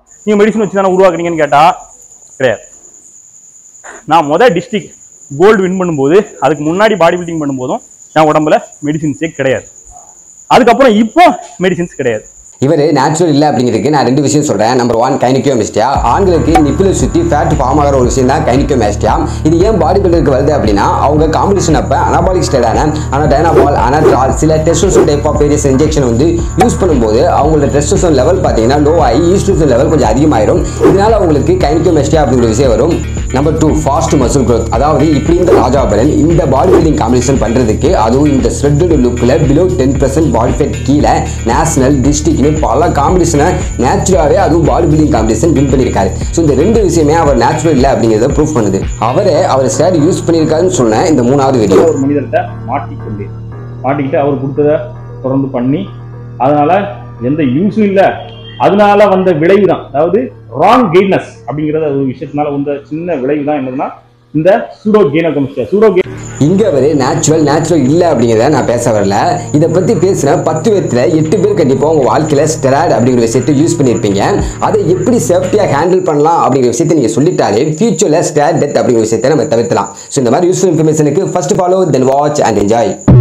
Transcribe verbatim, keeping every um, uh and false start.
நீங்கள் மெடிசன் வச்சு தானே உருவாக்குறீங்கன்னு கேட்டால் கிடையாது. நான் மொதல் டிஸ்ட்ரிக்ட் கோல்டு வின் பண்ணும்போது அதுக்கு முன்னாடி பாடி பில்டிங் பண்ணும்போதும் என் உடம்புல மெடிசின்ஸே கிடையாது. அதுக்கப்புறம் இப்போ மெடிசின்ஸ் கிடையாது. இவர் நேச்சுரல் இல்லை அப்படிங்கிறதுக்கு நான் ரெண்டு விஷயம் சொல்கிறேன். Number one gynaecomastia. ஆண்களுக்கு நிப்பில் சுற்றி ஃபேட் ஃபார்ம் ஆகிற ஒரு விஷயம் தான் கைனிக்கோமாஸ்டியா. இது ஏன் பாடி பில்டருக்கு வருது அப்படின்னா அவங்க காம்படிஷன் அப்போ அனாபாலிக் ஸ்டெராய்டான ஆனால் டைனாபால் அனாட்ரால் சில testosterone type of various injection வந்து யூஸ் பண்ணும்போது அவங்களோட டெஸ்டோஸ்டெரான் லெவல் பார்த்தீங்கன்னா லோ ஆகி ஈஸ்ட்ரோஜன் லெவல் கொஞ்சம் அதிகமாயிரும். இதனால அவங்களுக்கு கைனிக்கோமாஸ்டியா அப்படிங்கிற விஷயம் வரும். Number two fast muscle growth. அதாவது இப்படி இந்த ராஜாபலன் இந்த பாடி பில்டிங் காம்படிஷன் பண்ணுறதுக்கு அதுவும் இந்த ஸ்ரெட்டட் லுக்கில் below ten percent body fat கீழே நேஷனல் டிஸ்ட்ரிக்ட் பல காம்படிஷனை நேச்சுரலாகவே அதுவும் பாடி பில்டிங் காம்படிஷன் வின் பண்ணியிருக்காரு. ஸோ இந்த ரெண்டு விஷயமே அவர் நேச்சுரல் இல்லை அப்படிங்கிறத ப்ரூவ் பண்ணுது. அவரே அவர் ஸ்டேட் யூஸ் பண்ணியிருக்காருன்னு சொன்ன இந்த மூணாவது வீடியோ. ஒரு மனிதர்கிட்ட மாட்டிக்கொண்டு மாட்டிக்கிட்டு அவர் கொடுத்ததை தொடர்ந்து பண்ணி அதனால எந்த யூஸும் இல்லை, அதனால வந்த விளைவு தான், அதாவது ராங் கெய்னஸ் அப்படிங்கிறத ஒரு விஷயத்தினால வந்த சின்ன விளைவு தான் என்னதுன்னா இந்த சூடோ கெய்னோகோமாஸ்டியா. சூடோ கெய் இங்கே அவர் நேச்சுரல் நேச்சுரல் இல்லை அப்படிங்கிறத நான் பேச வரல. இதை பற்றி பேசுகிற பத்து பேர்த்தில் எட்டு பேர் கண்டிப்பாக உங்கள் வாழ்க்கையில் ஸ்டெராய்டு அப்படிங்கிற விஷயத்தை யூஸ் பண்ணியிருப்பீங்க. அதை எப்படி சேஃப்டியாக ஹேண்டில் பண்ணலாம் அப்படிங்கிற விஷயத்தை நீங்கள் சொல்லிட்டாலே ஃபியூச்சரில் ஸ்டெராய்டு டெத் அப்படிங்கிற விஷயத்தை நம்ம தவிர்த்தலாம். ஸோ இந்த மாதிரி யூஸ்ஃபுல் இன்ஃபர்மேஷனுக்கு first follow then watch and enjoy.